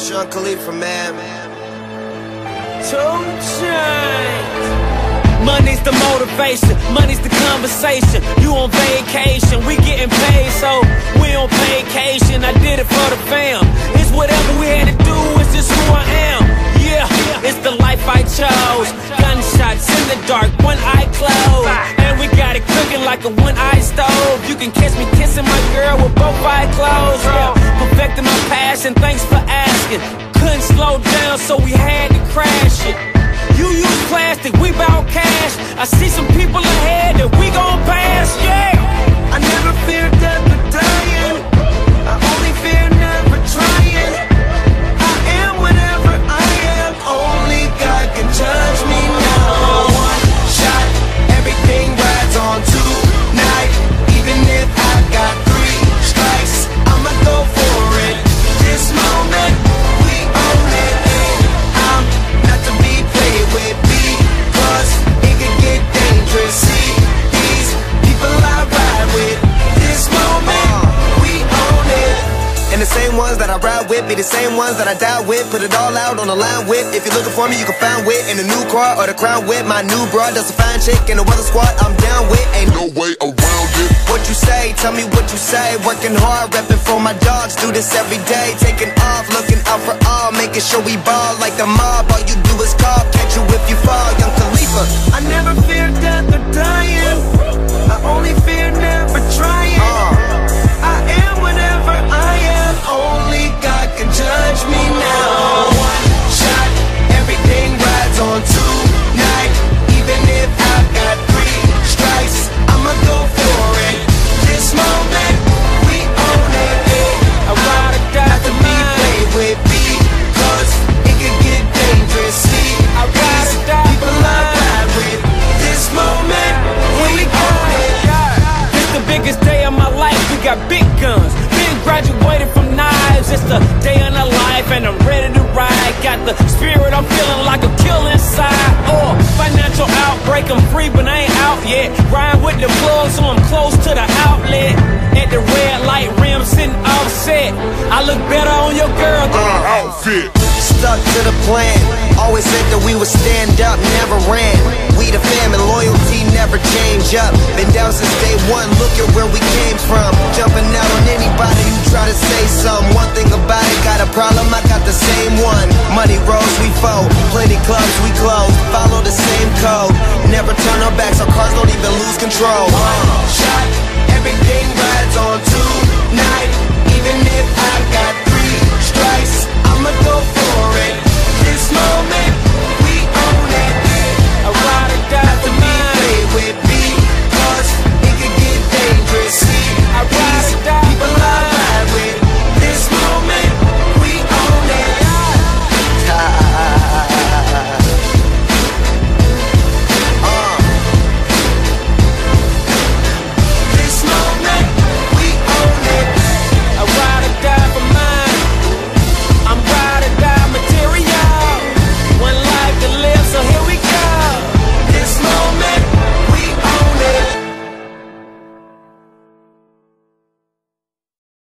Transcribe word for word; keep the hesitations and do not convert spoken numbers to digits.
Sean Khalifa, man. Two Chainz. Money's the motivation, money's the conversation. You on vacation, we getting paid, so we on vacation. I did it for the fam. It's whatever we had to do, it's just who I am. Yeah, it's the life I chose. Gunshots in the dark, one eye closed, and we got it cooking like a one-eye stove. You can catch me kissing my girl with both eyes closed. Yeah, perfecting my passion, thanks for asking. Couldn't slow down, so we had to crash it. You use plastic, we bout cash. I see some people ahead that we gon' pass, yeah. I never fear death or dying. I only fear never trying. I am whatever I am. Only God can judge me now. One shot, everything rides on tonight. Even if I got three strikes, I'ma go for it. This moment, we own it. I'm not to be played with, because it could get dangerous. See these people I ride with. This moment, we own it. And the same ones that I ride with be the same ones that I die with. Put it all out on the line with. If you're looking for me, you can find wit in a new car or the crown with. My new broad does a fine chick in the weather squad. I'm down with. Ain't no way around it. What you say? Tell me what you say. Working hard, repping for my dogs. Do this every day. Taking off, looking out for all, making sure we ball like the mob. All you do is call, catch you if you fall. Young Khalifa. I never fear death or dying. I only fear never trying. Uh. I am whatever I am. Only God can judge me now. One shot, everything rides on tonight. Even if I got three strikes, I'ma go for it. This moment, we own it. I ride or die Not to be played with, because it could get dangerous. See, I ride or die people I ride with. This moment, we own it. It's the biggest day of my life, we got big guns. Been graduated from knives, it's the day of the life, and I'm ready to ride. Got the spirit, I'm feeling like a kill inside. Oh, financial outbreak, I'm free but I ain't out yet. Ride with the plug, so I'm close to the outlet. At the red light rim, sitting offset. I look better on your girl than her outfit. Stuck to the plan, always said that we would stand up, never ran. We the fam and loyalty never change up. Been down since day one, look at where we came from. Jumping out on anybody who try to say something. One thing about it, got a problem, I got the same one. Money rolls, we fold, plenty clubs, we close. Follow the same code, never turn our backs, our cars don't even lose control.